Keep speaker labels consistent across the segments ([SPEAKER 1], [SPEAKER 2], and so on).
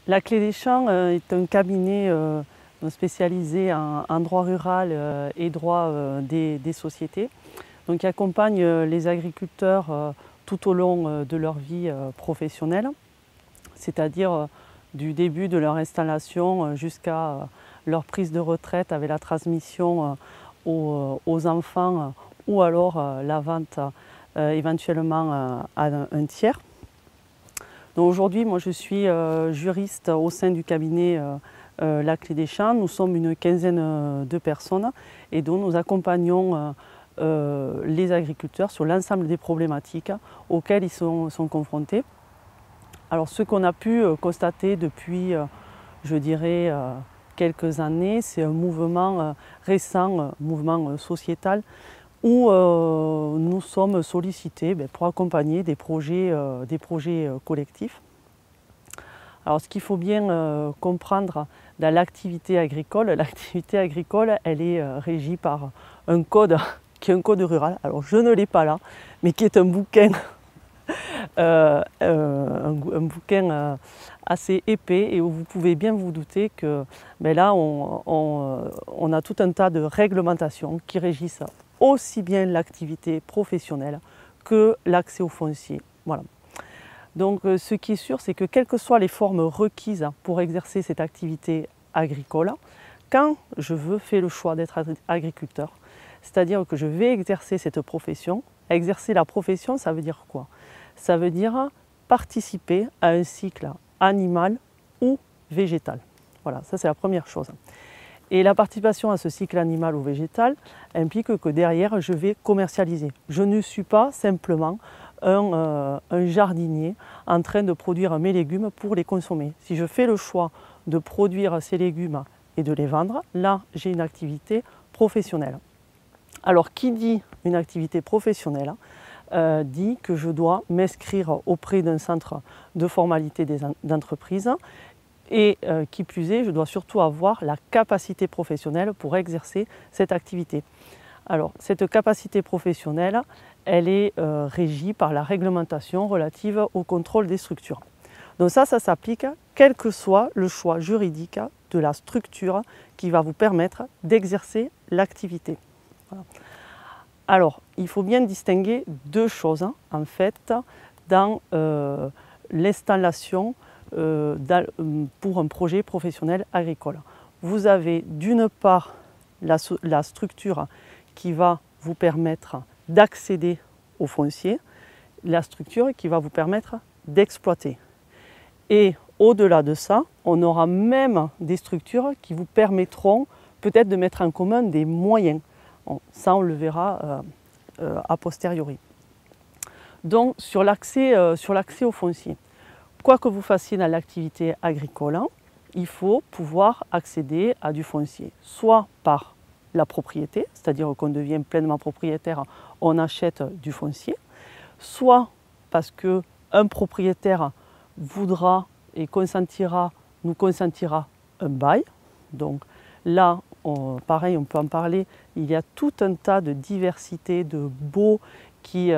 [SPEAKER 1] La Clé des Champs est un cabinet spécialisé en droit rural et droit des sociétés, donc qui accompagne les agriculteurs tout au long de leur vie professionnelle, c'est-à-dire du début de leur installation jusqu'à leur prise de retraite avec la transmission aux enfants ou alors la vente éventuellement à un tiers. Aujourd'hui, moi je suis juriste au sein du cabinet La Clé des Champs. Nous sommes une quinzaine de personnes et donc nous accompagnons les agriculteurs sur l'ensemble des problématiques auxquelles ils sont confrontés. Alors ce qu'on a pu constater depuis, je dirais, quelques années, c'est un mouvement récent, mouvement sociétal, où nous sommes sollicités pour accompagner des projets collectifs. Alors ce qu'il faut bien comprendre dans l'activité agricole, elle est régie par un code qui est un code rural. Alors je ne l'ai pas là, mais qui est un bouquin, un bouquin assez épais et où vous pouvez bien vous douter que là on a tout un tas de réglementations qui régissent aussi bien l'activité professionnelle que l'accès au foncier. Voilà. Donc ce qui est sûr, c'est que quelles que soient les formes requises pour exercer cette activité agricole, quand je fais le choix d'être agriculteur, c'est-à-dire que je vais exercer cette profession, exercer la profession, ça veut dire quoi? Ça veut dire participer à un cycle animal ou végétal. Voilà, ça c'est la première chose. Et la participation à ce cycle animal ou végétal implique que derrière, je vais commercialiser. Je ne suis pas simplement un jardinier en train de produire mes légumes pour les consommer. Si je fais le choix de produire ces légumes et de les vendre, là, j'ai une activité professionnelle. Alors, qui dit une activité professionnelle dit que je dois m'inscrire auprès d'un centre de formalité d'entreprise. Et qui plus est, je dois surtout avoir la capacité professionnelle pour exercer cette activité. Alors, cette capacité professionnelle, elle est régie par la réglementation relative au contrôle des structures. Donc ça s'applique quel que soit le choix juridique de la structure qui va vous permettre d'exercer l'activité. Voilà. Alors, il faut bien distinguer deux choses, en fait, dans l'installation pour un projet professionnel agricole. Vous avez d'une part la structure qui va vous permettre d'accéder au foncier, la structure qui va vous permettre d'exploiter. Et au-delà de ça, on aura même des structures qui vous permettront peut-être de mettre en commun des moyens. Bon, ça, on le verra a posteriori. Donc, sur l'accès au foncier, quoi que vous fassiez dans l'activité agricole, il faut pouvoir accéder à du foncier, soit par la propriété, c'est-à-dire qu'on devient pleinement propriétaire, on achète du foncier, soit parce qu'un propriétaire voudra et nous consentira un bail. Donc là, pareil, on peut en parler, il y a tout un tas de diversité de baux qui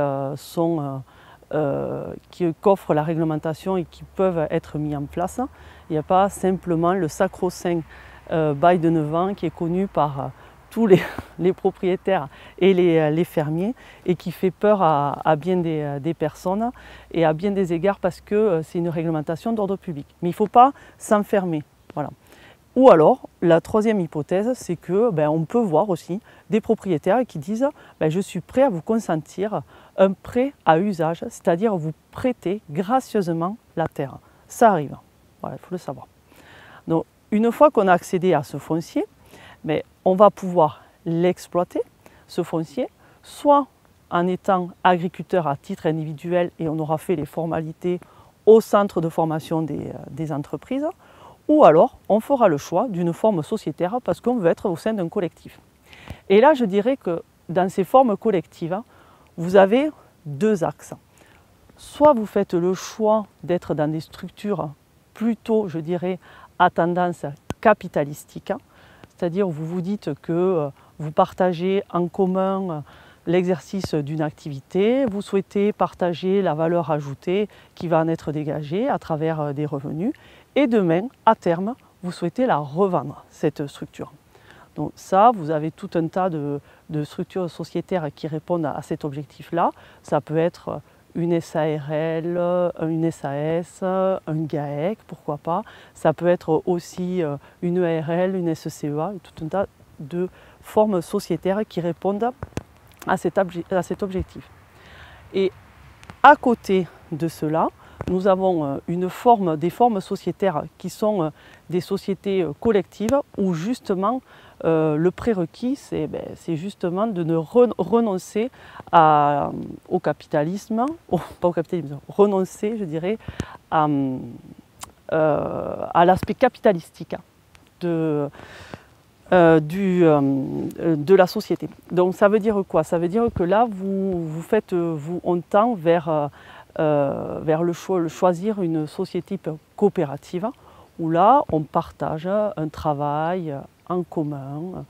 [SPEAKER 1] qu'offre la réglementation et qui peuvent être mis en place. Il n'y a pas simplement le sacro-saint bail de 9 ans qui est connu par tous les propriétaires et les fermiers et qui fait peur à bien des personnes et à bien des égards parce que c'est une réglementation d'ordre public. Mais il ne faut pas s'enfermer. Voilà. Ou alors, la troisième hypothèse, c'est que on peut voir aussi des propriétaires qui disent je suis prêt à vous consentir un prêt à usage, c'est-à-dire vous prêter gracieusement la terre. Ça arrive, voilà, il faut le savoir. Donc, une fois qu'on a accédé à ce foncier, on va pouvoir l'exploiter, ce foncier, soit en étant agriculteur à titre individuel et on aura fait les formalités au centre de formation des entreprises, ou alors on fera le choix d'une forme sociétaire parce qu'on veut être au sein d'un collectif. Et là, je dirais que dans ces formes collectives, vous avez deux axes. Soit vous faites le choix d'être dans des structures plutôt, je dirais, à tendance capitalistique, c'est-à-dire vous vous dites que vous partagez en commun l'exercice d'une activité, vous souhaitez partager la valeur ajoutée qui va en être dégagée à travers des revenus, et demain, à terme, vous souhaitez la revendre, cette structure. Donc ça, vous avez tout un tas de structures sociétaires qui répondent à cet objectif-là. Ça peut être une SARL, une SAS, un GAEC, pourquoi pas. Ça peut être aussi une EARL, une SCEA, et tout un tas de formes sociétaires qui répondent à cet objectif. Et à côté de cela, nous avons des formes sociétaires qui sont des sociétés collectives où justement le prérequis, c'est justement de ne renoncer au capitalisme, pas au capitalisme, renoncer, je dirais, à l'aspect capitalistique de la société. Donc ça veut dire quoi? Ça veut dire que là, on tend vers choisir une société type coopérative, où là, on partage un travail en commun,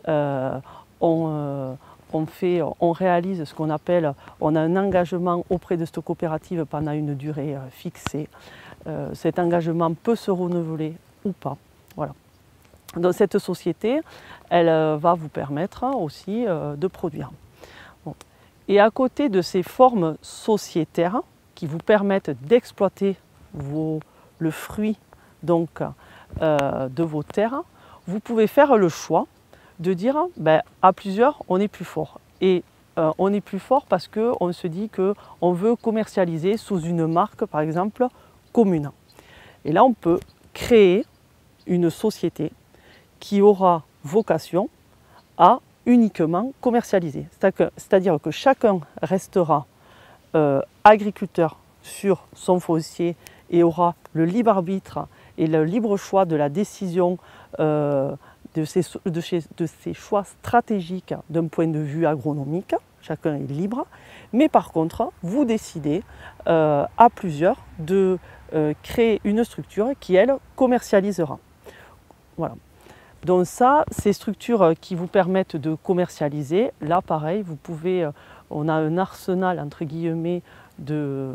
[SPEAKER 1] on réalise ce qu'on appelle, on a un engagement auprès de cette coopérative pendant une durée fixée. Cet engagement peut se renouveler ou pas. Voilà. Donc cette société, elle va vous permettre aussi de produire. Bon. Et à côté de ces formes sociétaires qui vous permettent d'exploiter le fruit donc, de vos terres, vous pouvez faire le choix de dire à plusieurs, on est plus fort. Et on est plus fort parce qu'on se dit qu'on veut commercialiser sous une marque, par exemple, commune. Et là, on peut créer une société qui aura vocation à uniquement commercialiser. C'est-à-dire que chacun restera agriculteur sur son foncier et aura le libre arbitre et le libre choix de la décision de ses choix stratégiques d'un point de vue agronomique. Chacun est libre. Mais par contre, vous décidez à plusieurs de créer une structure qui, elle, commercialisera. Voilà. Donc ça, ces structures qui vous permettent de commercialiser, là pareil, on a un arsenal entre guillemets de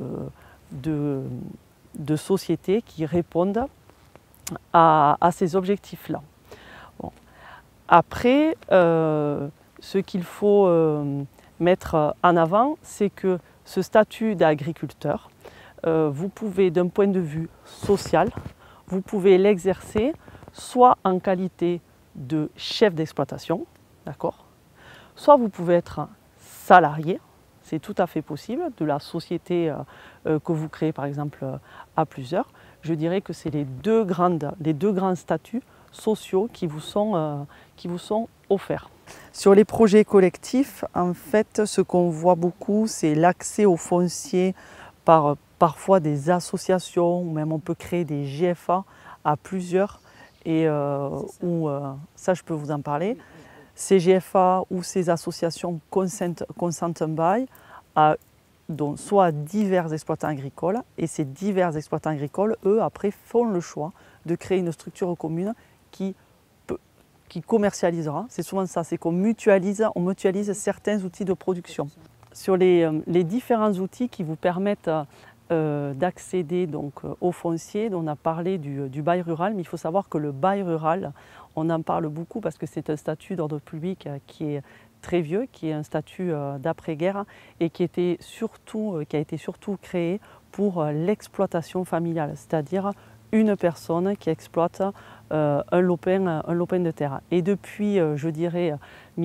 [SPEAKER 1] sociétés qui répondent à ces objectifs-là. Bon. Après, ce qu'il faut mettre en avant, c'est que ce statut d'agriculteur, vous pouvez, d'un point de vue social, vous pouvez l'exercer soit en qualité de chef d'exploitation, d'accord, soit vous pouvez être salarié, c'est tout à fait possible, de la société que vous créez par exemple à plusieurs. Je dirais que c'est les deux grands statuts sociaux qui vous sont offerts. Sur les projets collectifs, en fait, ce qu'on voit beaucoup, c'est l'accès au foncier par parfois des associations, ou même on peut créer des GFA à plusieurs, et ça je peux vous en parler. Ces GFA ou ces associations consentent by donc soit divers exploitants agricoles, et ces divers exploitants agricoles, eux, après, font le choix de créer une structure commune qui commercialisera. C'est souvent ça, c'est qu'on mutualise certains outils de production. Sur les différents outils qui vous permettent d'accéder donc au foncier, on a parlé du bail rural, mais il faut savoir que le bail rural, on en parle beaucoup parce que c'est un statut d'ordre public qui est très vieux, qui est un statut d'après-guerre et qui a été surtout créé pour l'exploitation familiale, c'est-à-dire une personne qui exploite un lopin de terre. Et depuis, je dirais,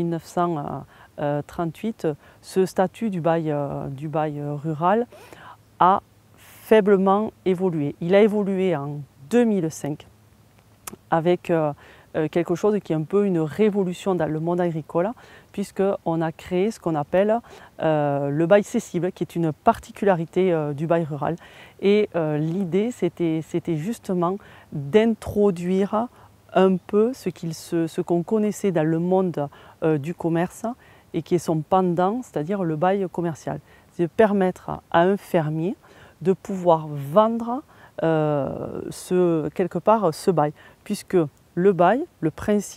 [SPEAKER 1] 1938, ce statut du bail rural a faiblement évolué. Il a évolué en 2005 avec quelque chose qui est un peu une révolution dans le monde agricole, puisqu'on a créé ce qu'on appelle le bail cessible, qui est une particularité du bail rural. Et l'idée, c'était justement d'introduire un peu ce qu'on connaissait dans le monde du commerce et qui est son pendant, c'est-à-dire le bail commercial. C'est de permettre à un fermier de pouvoir vendre quelque part ce bail, puisque le bail, le principe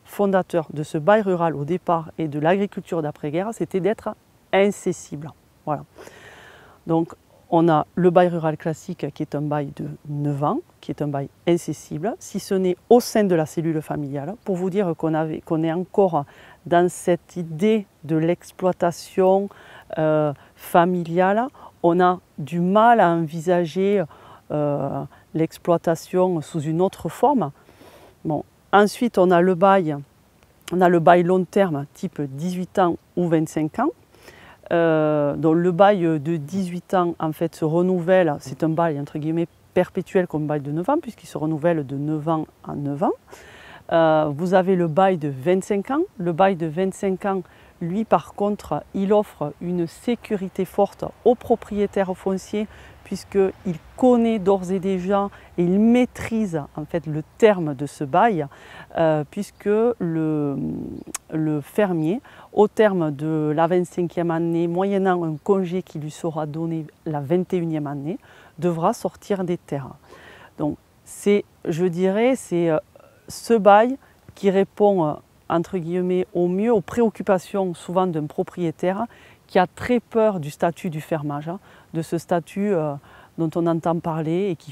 [SPEAKER 1] fondateur de ce bail rural au départ et de l'agriculture d'après-guerre, c'était d'être incessible. Voilà. Donc on a le bail rural classique qui est un bail de 9 ans, qui est un bail incessible, si ce n'est au sein de la cellule familiale, pour vous dire qu'on est encore dans cette idée de l'exploitation familiale. On a du mal à envisager l'exploitation sous une autre forme. Bon. Ensuite, on a le bail long terme, type 18 ans ou 25 ans. Donc le bail de 18 ans en fait se renouvelle, c'est un bail entre guillemets perpétuel comme bail de 9 ans puisqu'il se renouvelle de 9 ans en 9 ans. Vous avez le bail de 25 ans. Le bail de 25 ans, lui par contre, il offre une sécurité forte aux propriétaires fonciers puisqu'il connaît d'ores et déjà et il maîtrise en fait le terme de ce bail puisque le fermier, au terme de la 25e année, moyennant un congé qui lui sera donné la 21e année, devra sortir des terres. Donc c'est, je dirais, c'est ce bail qui répond entre guillemets au mieux aux préoccupations souvent d'un propriétaire qui a très peur du statut du fermage, de ce statut dont on entend parler et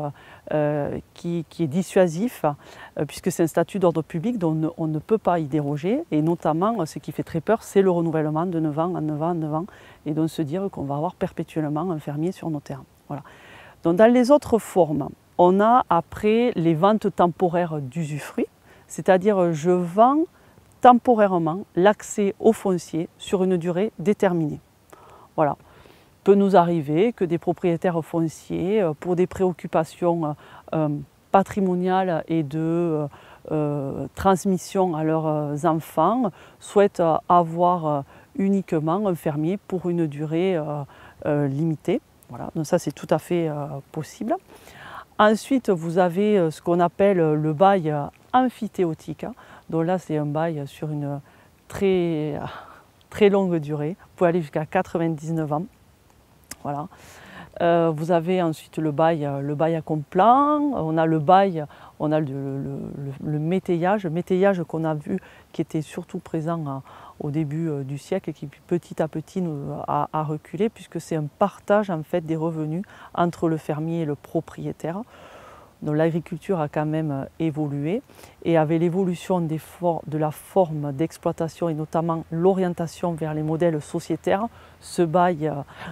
[SPEAKER 1] qui est dissuasif, puisque c'est un statut d'ordre public dont on ne peut pas y déroger. Et notamment, ce qui fait très peur, c'est le renouvellement de 9 ans en 9 ans en 9 ans, et donc se dire qu'on va avoir perpétuellement un fermier sur nos terres. Voilà. Donc dans les autres formes, on a après les ventes temporaires d'usufruit, c'est-à-dire je vends temporairement l'accès au foncier sur une durée déterminée. Voilà. Peut nous arriver que des propriétaires fonciers, pour des préoccupations patrimoniales et de transmission à leurs enfants, souhaitent avoir uniquement un fermier pour une durée limitée. Voilà. Donc ça c'est tout à fait possible. Ensuite, vous avez ce qu'on appelle le bail amphithéotique. Donc là, c'est un bail sur une très longue durée. Vous pouvez aller jusqu'à 99 ans. Voilà. Vous avez ensuite le bail à complant. On a le bail, on a le métayage qu'on a vu qui était surtout présent au début du siècle et qui petit à petit a reculé puisque c'est un partage en fait des revenus entre le fermier et le propriétaire. Donc l'agriculture a quand même évolué et avec l'évolution de la forme d'exploitation et notamment l'orientation vers les modèles sociétaires, ce bail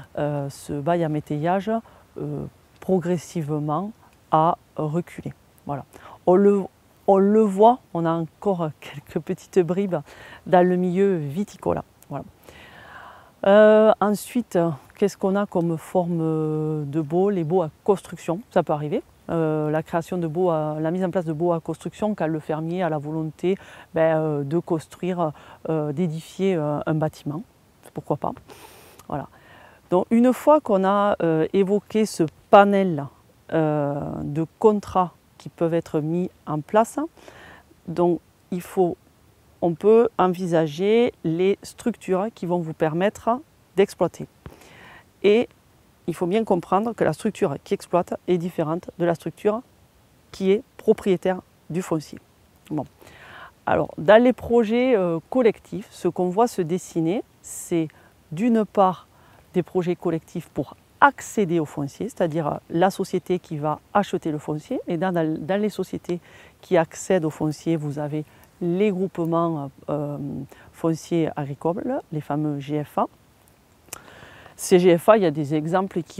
[SPEAKER 1] à métayage progressivement a reculé. Voilà. On le voit, on a encore quelques petites bribes dans le milieu viticole. Voilà. Ensuite, qu'est-ce qu'on a comme forme de baux? Les baux à construction, ça peut arriver. La création de baux, la mise en place de baux à construction quand le fermier a la volonté de construire, d'édifier un bâtiment, pourquoi pas. Voilà. Donc une fois qu'on a évoqué ce panel de contrats qui peuvent être mis en place, donc on peut envisager les structures qui vont vous permettre d'exploiter. Et il faut bien comprendre que la structure qui exploite est différente de la structure qui est propriétaire du foncier. Bon. Alors, dans les projets collectifs, ce qu'on voit se dessiner, c'est d'une part des projets collectifs pour accéder au foncier, c'est-à-dire la société qui va acheter le foncier. Et dans les sociétés qui accèdent au foncier, vous avez les groupements fonciers agricoles, les fameux GFA. Ces GFA, il y a des exemples qui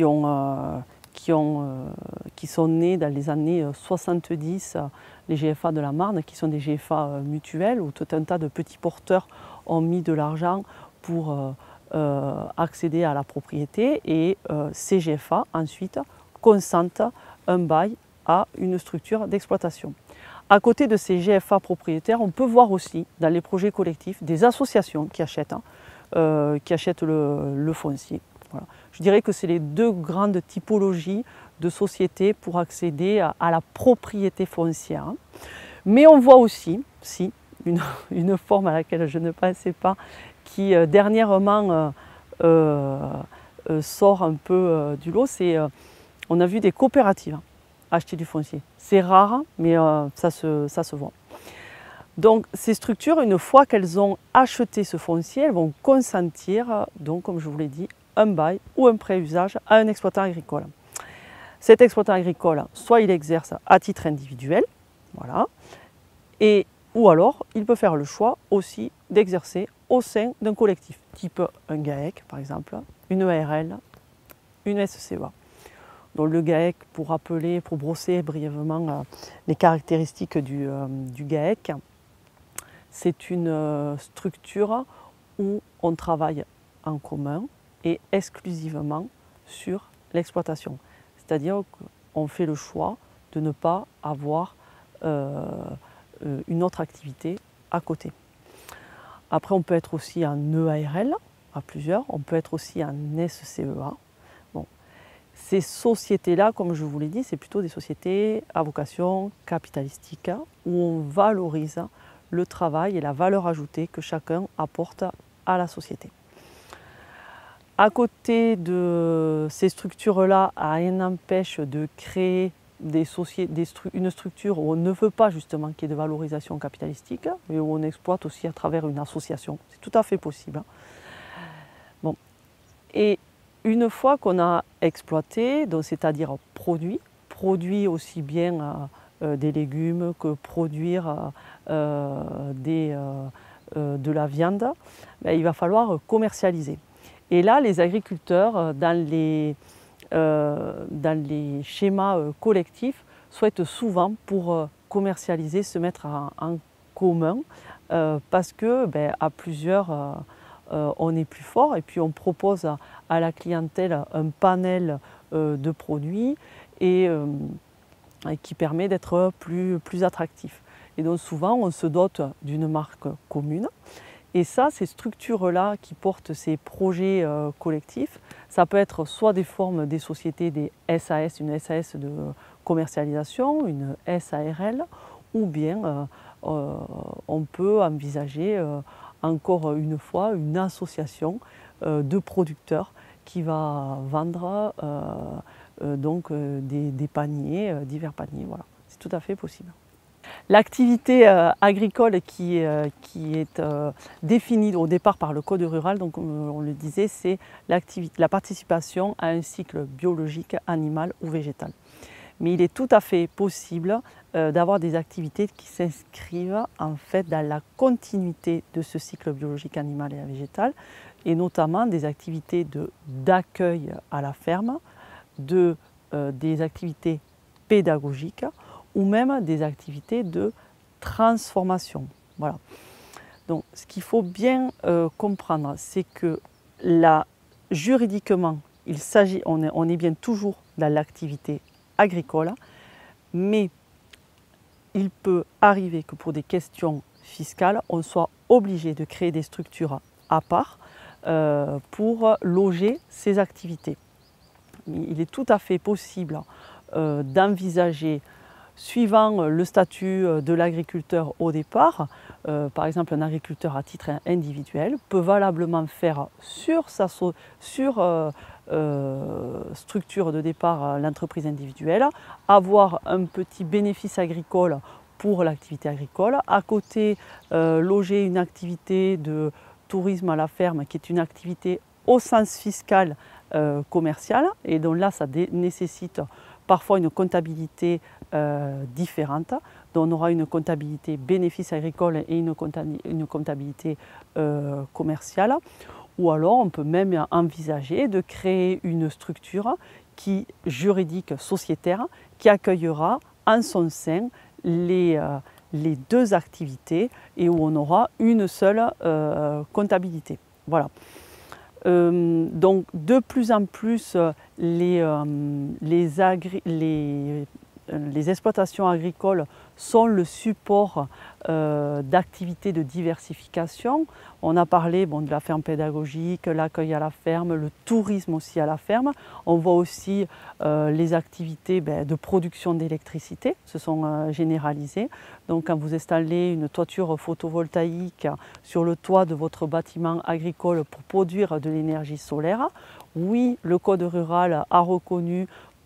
[SPEAKER 1] sont nés dans les années 70, les GFA de la Marne, qui sont des GFA mutuels, où tout un tas de petits porteurs ont mis de l'argent pour accéder à la propriété et ces GFA ensuite consentent un bail à une structure d'exploitation. À côté de ces GFA propriétaires, on peut voir aussi dans les projets collectifs des associations qui achètent le foncier. Voilà. Je dirais que c'est les deux grandes typologies de sociétés pour accéder à la propriété foncière. Mais on voit aussi une forme à laquelle je ne pensais pas, qui dernièrement sort un peu du lot, on a vu des coopératives acheter du foncier. C'est rare, mais ça se voit. Donc ces structures, une fois qu'elles ont acheté ce foncier, elles vont consentir, donc comme je vous l'ai dit, un bail ou un pré-usage à un exploitant agricole. Cet exploitant agricole, soit il exerce à titre individuel, voilà, ou alors il peut faire le choix aussi d'exercer au sein d'un collectif, type un GAEC par exemple, une ARL, une SCEA. Donc le GAEC, pour rappeler, pour brosser brièvement les caractéristiques du GAEC, c'est une structure où on travaille en commun et exclusivement sur l'exploitation. C'est-à-dire qu'on fait le choix de ne pas avoir une autre activité à côté. Après, on peut être aussi en EARL, à plusieurs, on peut être aussi en SCEA. Bon. Ces sociétés-là, comme je vous l'ai dit, c'est plutôt des sociétés à vocation capitalistique, où on valorise le travail et la valeur ajoutée que chacun apporte à la société. À côté de ces structures-là, rien n'empêche de créer une structure où on ne veut pas justement qu'il y ait de valorisation capitalistique, mais où on exploite aussi à travers une association. C'est tout à fait possible. Bon. Et une fois qu'on a exploité, c'est-à-dire produit aussi bien des légumes que produire de la viande, ben, il va falloir commercialiser. Et là, les agriculteurs, dans les schémas collectifs, souhaitent souvent, pour commercialiser, se mettre en commun, parce que ben, à plusieurs, on est plus fort, et puis on propose à la clientèle un panel de produits et qui permet d'être plus attractif. Et donc souvent, on se dote d'une marque commune. Et ça, ces structures-là qui portent ces projets collectifs, ça peut être soit des formes des sociétés, des SAS, une SAS de commercialisation, une SARL, ou bien on peut envisager encore une fois une association de producteurs qui va vendre des paniers, divers paniers. Voilà. C'est tout à fait possible. L'activité agricole qui est définie au départ par le Code rural, donc comme on le disait, c'est la participation à un cycle biologique, animal ou végétal. Mais il est tout à fait possible d'avoir des activités qui s'inscrivent en fait dans la continuité de ce cycle biologique animal et végétal, et notamment des activités d'accueil à la ferme, des activités pédagogiques, ou même des activités de transformation. Voilà. Donc, ce qu'il faut bien comprendre, c'est que juridiquement, on est bien toujours dans l'activité agricole, mais il peut arriver que pour des questions fiscales, on soit obligé de créer des structures à part pour loger ces activités. Il est tout à fait possible d'envisager, suivant le statut de l'agriculteur au départ, par exemple un agriculteur à titre individuel peut valablement faire sur sa structure de départ l'entreprise individuelle, avoir un petit bénéfice agricole pour l'activité agricole, à côté loger une activité de tourisme à la ferme qui est une activité au sens fiscal commercial, et donc là ça nécessite parfois une comptabilité différente. Donc on aura une comptabilité bénéfice agricole et une comptabilité commerciale. Ou alors on peut même envisager de créer une structure juridique sociétaire qui accueillera en son sein les deux activités et où on aura une seule comptabilité. Voilà. Donc de plus en plus les exploitations agricoles sont le support d'activités de diversification. On a parlé de la ferme pédagogique, l'accueil à la ferme, le tourisme aussi à la ferme. On voit aussi les activités de production d'électricité se sont généralisées. Donc quand vous installez une toiture photovoltaïque sur le toit de votre bâtiment agricole pour produire de l'énergie solaire, oui, le Code rural a reconnu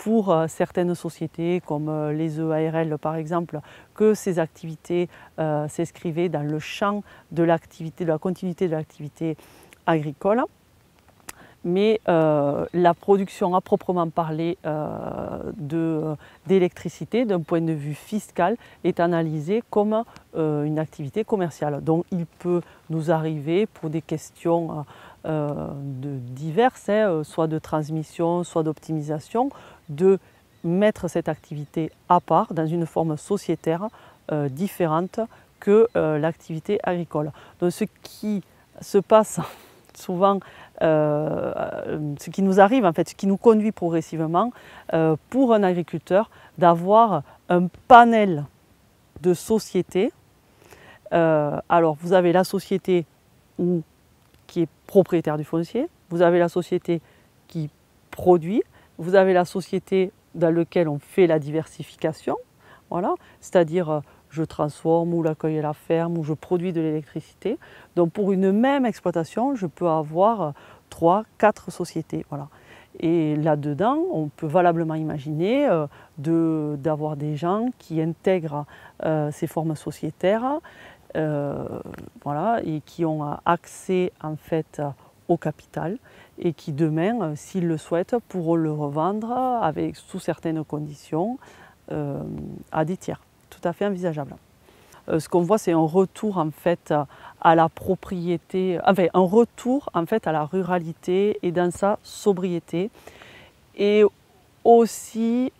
[SPEAKER 1] pour certaines sociétés comme les EARL par exemple, que ces activités s'inscrivaient dans le champ de l'activité, de la continuité de l'activité agricole. Mais la production à proprement parler d'électricité, d'un point de vue fiscal, est analysée comme une activité commerciale. Donc il peut nous arriver pour des questions diverses, soit de transmission, soit d'optimisation, de mettre cette activité à part, dans une forme sociétaire différente que l'activité agricole. Donc ce qui se passe souvent, ce qui nous arrive, en fait, ce qui nous conduit progressivement pour un agriculteur d'avoir un panel de sociétés. Alors vous avez la société qui est propriétaire du foncier, vous avez la société qui produit, vous avez la société dans laquelle on fait la diversification, voilà, c'est-à-dire je transforme ou l'accueil à la ferme ou je produis de l'électricité. Donc pour une même exploitation, je peux avoir 3, 4 sociétés. Voilà. Et là-dedans, on peut valablement imaginer d'avoir des gens qui intègrent ces formes sociétaires voilà, et qui ont accès en fait au capital et qui demain, s'ils le souhaitent, pourront le revendre avec, sous certaines conditions à des tiers. Tout à fait envisageable. Ce qu'on voit, c'est un retour en fait à la propriété, enfin un retour en fait à la ruralité et dans sa sobriété, et aussi,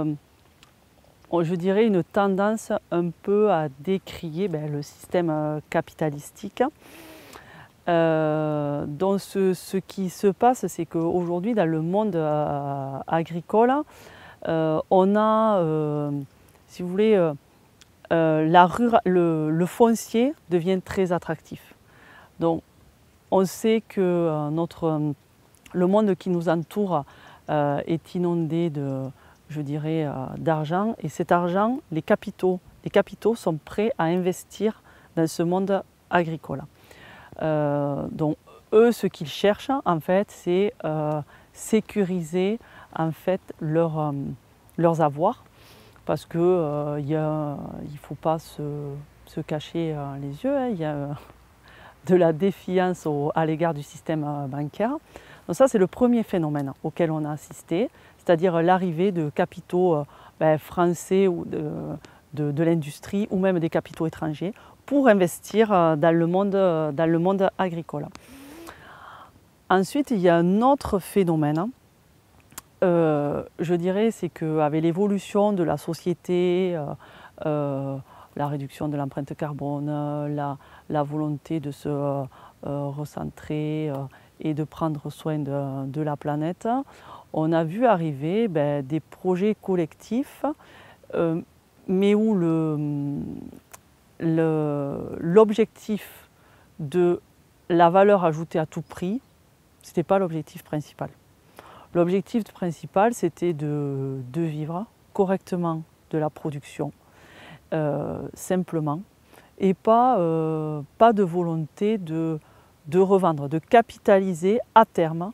[SPEAKER 1] je dirais, une tendance un peu à décrier le système capitalistique. Donc ce qui se passe, c'est qu'aujourd'hui dans le monde agricole, on a, si vous voulez, le foncier devient très attractif. Donc on sait que le monde qui nous entoure est inondé je dirais, d'argent, et cet argent, les capitaux sont prêts à investir dans ce monde agricole. Donc eux, ce qu'ils cherchent en fait, c'est sécuriser en fait leurs avoirs, parce qu'il ne faut pas se cacher les yeux, il y a de la défiance à l'égard du système bancaire. Donc ça, c'est le premier phénomène auquel on a assisté, c'est-à-dire l'arrivée de capitaux français ou de l'industrie, ou même des capitaux étrangers, pour investir dans le monde agricole. Ensuite, il y a un autre phénomène, je dirais, c'est qu'avec l'évolution de la société, la réduction de l'empreinte carbone, la volonté de se recentrer et de prendre soin de la planète, on a vu arriver des projets collectifs, mais où l'objectif de la valeur ajoutée à tout prix, ce n'était pas l'objectif principal. L'objectif principal, c'était de vivre correctement de la production, simplement, et pas de volonté de revendre, de capitaliser à terme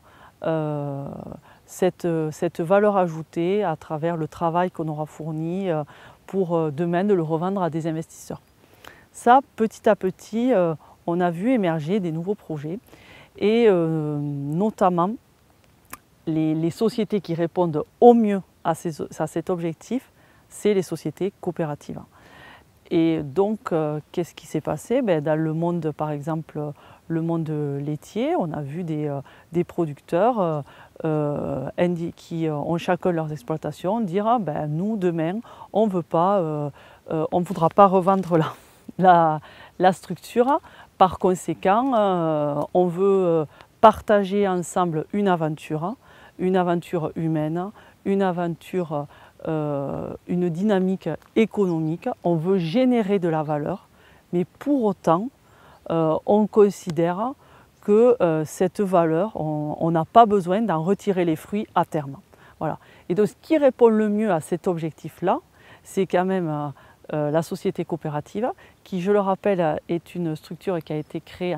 [SPEAKER 1] cette valeur ajoutée à travers le travail qu'on aura fourni pour demain de le revendre à des investisseurs. Ça, petit à petit, on a vu émerger des nouveaux projets, et notamment les sociétés qui répondent au mieux à cet objectif, c'est les sociétés coopératives. Et donc, qu'est-ce qui s'est passé? Dans le monde, par exemple, le monde laitier, on a vu des producteurs qui ont chacun leurs exploitations dire nous, demain, on ne voudra pas revendre la structure. Par conséquent, on veut partager ensemble une aventure humaine, une aventure, une dynamique économique. On veut générer de la valeur, mais pour autant, on considère que cette valeur, on n'a pas besoin d'en retirer les fruits à terme. Voilà. Et donc, ce qui répond le mieux à cet objectif-là, c'est quand même la société coopérative, qui, je le rappelle, est une structure qui a été créée en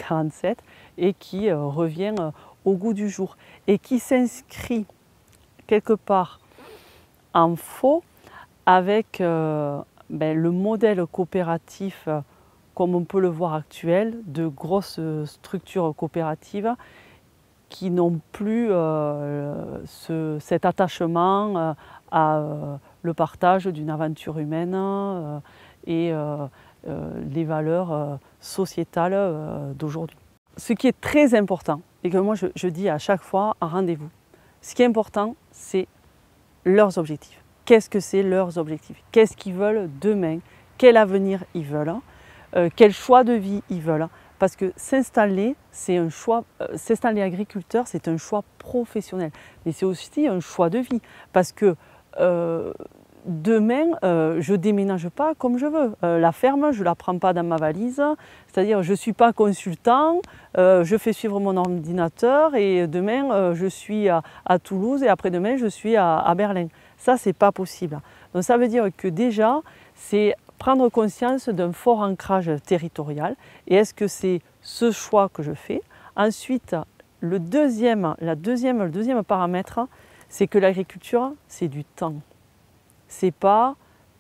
[SPEAKER 1] 1947 et qui revient au goût du jour, et qui s'inscrit quelque part en faux avec le modèle coopératif comme on peut le voir actuel, de grosses structures coopératives qui n'ont plus cet attachement à le partage d'une aventure humaine et les valeurs sociétales d'aujourd'hui. Ce qui est très important, et que moi je dis à chaque fois en rendez-vous, ce qui est important, c'est leurs objectifs. Qu'est-ce que c'est leurs objectifs? Qu'est-ce qu'ils veulent demain? Quel avenir ils veulent? Quel choix de vie ils veulent? Parce que s'installer, c'est un choix, s'installer agriculteur, c'est un choix professionnel. Mais c'est aussi un choix de vie. Parce que demain, je ne déménage pas comme je veux. La ferme, je ne la prends pas dans ma valise. C'est-à-dire, je ne suis pas consultant, je fais suivre mon ordinateur et demain, je suis à Toulouse et après-demain, je suis à Berlin. Ça, ce n'est pas possible. Donc ça veut dire que déjà, c'est prendre conscience d'un fort ancrage territorial. Et est-ce que c'est ce choix que je fais? Ensuite, le deuxième paramètre, c'est que l'agriculture, c'est du temps. C'est pas,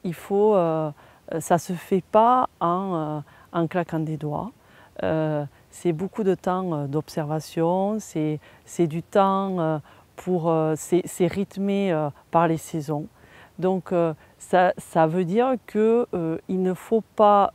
[SPEAKER 1] ça se fait pas en claquant des doigts. C'est beaucoup de temps d'observation, c'est du temps c'est rythmé par les saisons. Donc ça veut dire qu'il ne faut pas,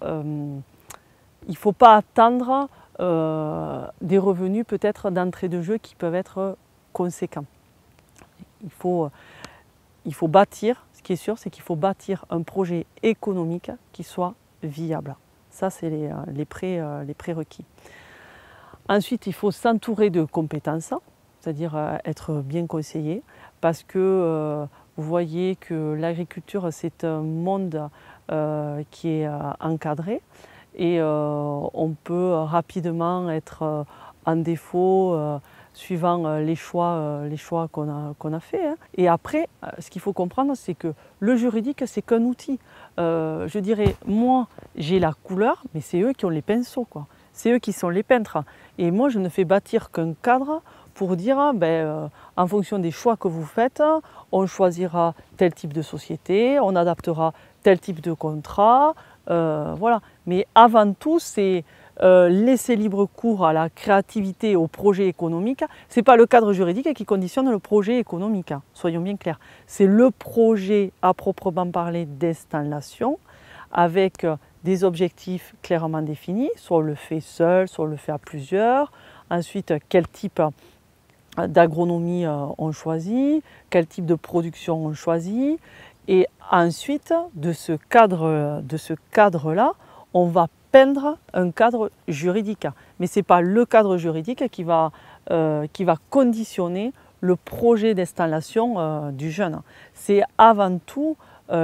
[SPEAKER 1] attendre des revenus peut-être d'entrée de jeu qui peuvent être conséquents. Il faut bâtir, ce qui est sûr, c'est qu'il faut bâtir un projet économique qui soit viable. Ça, c'est les prérequis. Ensuite, il faut s'entourer de compétences, c'est-à-dire être bien conseillé, parce que vous voyez que l'agriculture, c'est un monde qui est encadré et on peut rapidement être en défaut suivant les choix qu'on a fait. Et après, ce qu'il faut comprendre, c'est que le juridique, c'est qu'un outil. Je dirais, moi, j'ai la couleur, mais c'est eux qui ont les pinceaux, quoi. C'est eux qui sont les peintres. Et moi, je ne fais bâtir qu'un cadre pour dire, en fonction des choix que vous faites, on choisira tel type de société, on adaptera tel type de contrat, voilà. Mais avant tout, c'est laisser libre cours à la créativité, au projet économique. Ce n'est pas le cadre juridique qui conditionne le projet économique, hein, soyons bien clairs. C'est le projet à proprement parler d'installation avec des objectifs clairement définis, soit on le fait seul, soit on le fait à plusieurs. Ensuite, quel type d'agronomie on choisit, quel type de production on choisit. Et ensuite, de ce cadre-là, on va peindre un cadre juridique. Mais ce n'est pas le cadre juridique qui va conditionner le projet d'installation du jeune. C'est avant tout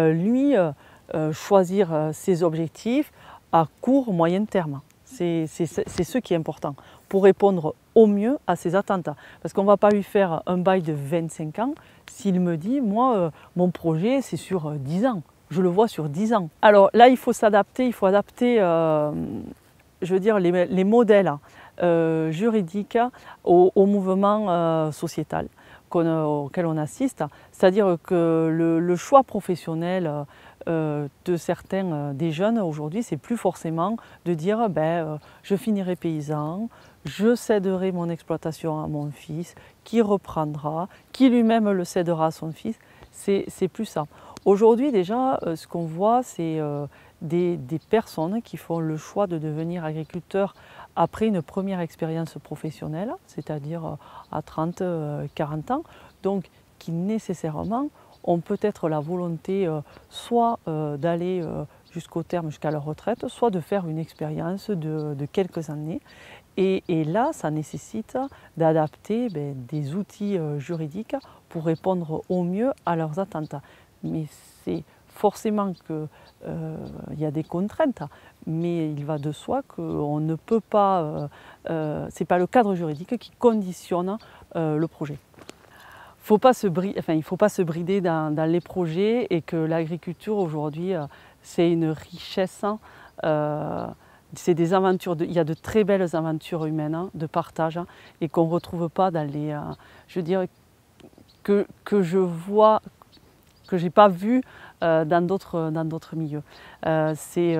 [SPEAKER 1] choisir ses objectifs à court, moyen terme. C'est ce qui est important pour répondre au mieux à ses attentes. Parce qu'on ne va pas lui faire un bail de 25 ans s'il me dit, moi, mon projet, c'est sur 10 ans. Je le vois sur 10 ans. Alors là, il faut s'adapter, il faut adapter je veux dire, les modèles juridiques au mouvement sociétal auquel on assiste. C'est-à-dire que le choix professionnel de certains des jeunes aujourd'hui, c'est plus forcément de dire je finirai paysan, je céderai mon exploitation à mon fils, qui reprendra, qui lui-même le cédera à son fils. C'est plus ça. Aujourd'hui déjà, ce qu'on voit, c'est des personnes qui font le choix de devenir agriculteurs après une première expérience professionnelle, c'est-à-dire à 30, 40 ans, donc qui nécessairement ont peut-être la volonté soit d'aller jusqu'au terme, jusqu'à leur retraite, soit de faire une expérience de quelques années. Et là, ça nécessite d'adapter des outils juridiques pour répondre au mieux à leurs attentes. Mais c'est forcément qu'il y a des contraintes, mais il va de soi qu'on ne peut pas, ce n'est pas le cadre juridique qui conditionne le projet. Il ne faut pas se brider dans les projets et que l'agriculture aujourd'hui, c'est une richesse, c'est des aventures, il y a de très belles aventures humaines de partage et qu'on ne retrouve pas dans les, je veux dire, que je vois, que je n'ai pas vu dans d'autres milieux. C'est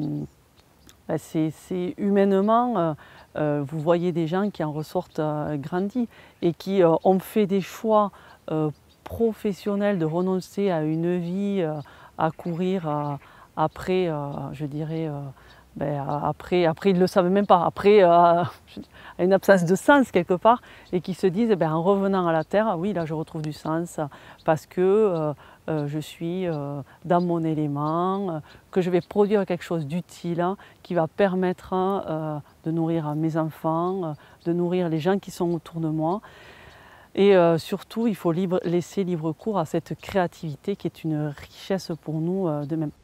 [SPEAKER 1] humainement, vous voyez des gens qui en ressortent grandis et qui ont fait des choix professionnels de renoncer à une vie, à courir après, je dirais, après ils ne le savent même pas, après une absence de sens quelque part, et qui se disent, en revenant à la terre, ah oui, là je retrouve du sens parce que je suis dans mon élément, que je vais produire quelque chose d'utile qui va permettre de nourrir mes enfants, de nourrir les gens qui sont autour de moi. Et surtout, il faut laisser libre cours à cette créativité qui est une richesse pour nous de même.